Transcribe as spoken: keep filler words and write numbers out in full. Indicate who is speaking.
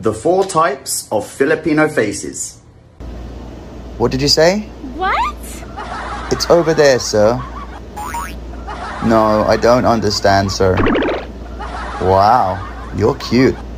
Speaker 1: The four types of Filipino faces.
Speaker 2: What did you say?
Speaker 3: What?
Speaker 2: It's over there, sir. No, I don't understand, sir. Wow, you're cute.